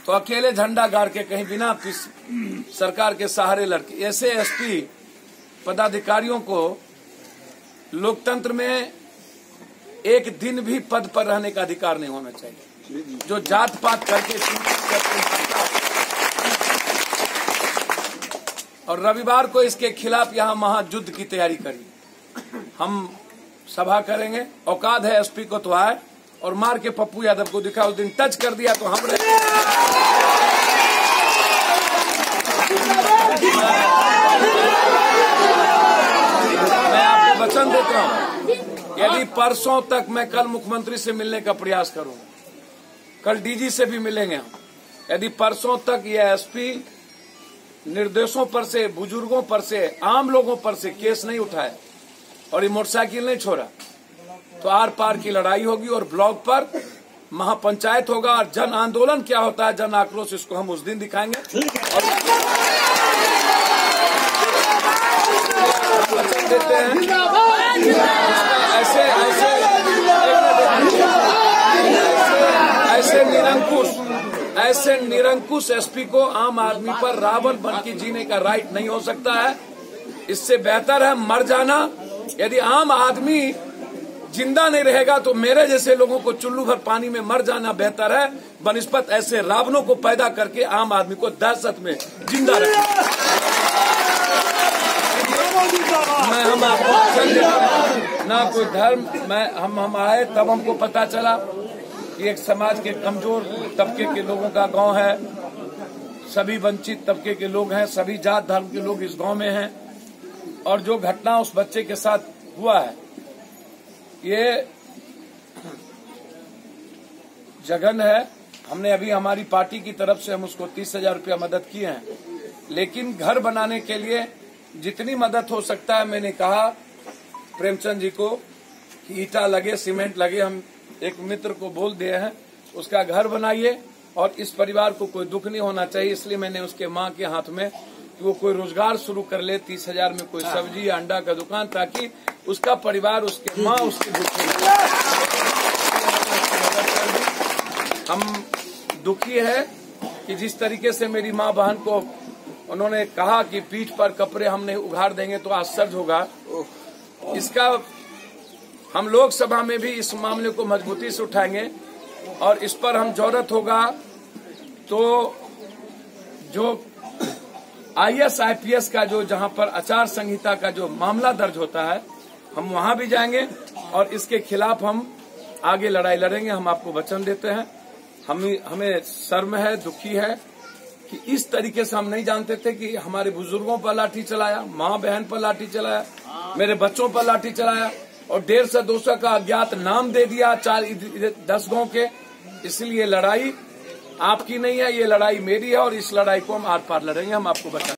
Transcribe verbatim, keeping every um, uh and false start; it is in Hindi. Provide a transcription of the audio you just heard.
तो अकेले झंडा गाड़ के कहीं बिना सरकार के सहारे लड़के, ऐसे एसपी पदाधिकारियों को लोकतंत्र में एक दिन भी पद पर रहने का अधिकार नहीं होना चाहिए। जो जात पात करके और रविवार को इसके खिलाफ यहाँ महायुद्ध की तैयारी करी। हम सभा करेंगे, औकात है एसपी को तो आए और मार के पप्पू यादव को दिखा। उस दिन टच कर दिया तो हम रहे। मैं आपको वचन देता हूँ, यदि परसों तक मैं कल मुख्यमंत्री से मिलने का प्रयास करूंगा, कल डीजी से भी मिलेंगे हम, यदि परसों तक यह एसपी निर्देशों पर से, बुजुर्गों पर से, आम लोगों पर से केस नहीं उठाए और ये मोटरसाइकिल नहीं छोड़ा, तो आर पार की लड़ाई होगी और ब्लॉक पर महापंचायत होगा। और जन आंदोलन क्या होता है, जन आक्रोश, इसको हम उस दिन दिखाएंगे। और वचन देते हैं ऐसे ऐसे ऐसे निरंकुश ऐसे निरंकुश एसपी को आम आदमी पर रावण बन के जीने का राइट नहीं हो सकता है। इससे बेहतर है मर जाना। यदि आम आदमी जिंदा नहीं रहेगा तो मेरे जैसे लोगों को चुल्लू भर पानी में मर जाना बेहतर है, बनिस्बत ऐसे रावणों को पैदा करके आम आदमी को दहशत में जिंदा रखें। मैं हम आपको ना कोई धर्म, मैं हम हम आए तब हमको पता चला कि एक समाज के कमजोर तबके के लोगों का गांव है, सभी वंचित तबके के लोग हैं, सभी जात धर्म के लोग इस गांव में हैं। और जो घटना उस बच्चे के साथ हुआ है, ये जघन्य है। हमने अभी हमारी पार्टी की तरफ से हम उसको तीस हजार रूपया मदद किए हैं, लेकिन घर बनाने के लिए जितनी मदद हो सकता है, मैंने कहा प्रेमचंद जी को कि ईटा लगे, सीमेंट लगे, हम एक मित्र को बोल दिए हैं उसका घर बनाइए और इस परिवार को कोई दुख नहीं होना चाहिए। इसलिए मैंने उसके माँ के हाथ में कि वो कोई रोजगार शुरू कर ले, तीस हजार में कोई सब्जी या अंडा का दुकान, ताकि उसका परिवार, उसके माँ, उसकी भूखे नहीं। हम दुखी है कि जिस तरीके से मेरी माँ बहन को उन्होंने कहा कि पीठ पर कपड़े हमने उघाड़ देंगे तो आश्चर्य होगा। इसका हम लोकसभा में भी इस मामले को मजबूती से उठाएंगे और इस पर हम जरूरत होगा तो जो आईएएस आईपीएस का जो जहां पर आचार संहिता का जो मामला दर्ज होता है, हम वहां भी जाएंगे और इसके खिलाफ हम आगे लड़ाई लड़ेंगे। हम आपको वचन देते हैं। हम हमें शर्म है, दुखी है कि इस तरीके से हम नहीं जानते थे कि हमारे बुजुर्गों पर लाठी चलाया, माँ बहन पर लाठी चलाया, मेरे बच्चों पर लाठी चलाया और डेढ़ से दो सौ का अज्ञात नाम दे दिया चार दस गांव के। इसलिए लड़ाई आपकी नहीं है, ये लड़ाई मेरी है और इस लड़ाई को हम आर पार लड़ेंगे। हम आपको बता